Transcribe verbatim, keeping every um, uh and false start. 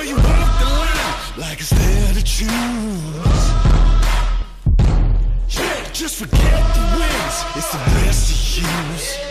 you walk the line like it's there to choose. Yeah, just forget the wins, it's the rest to use.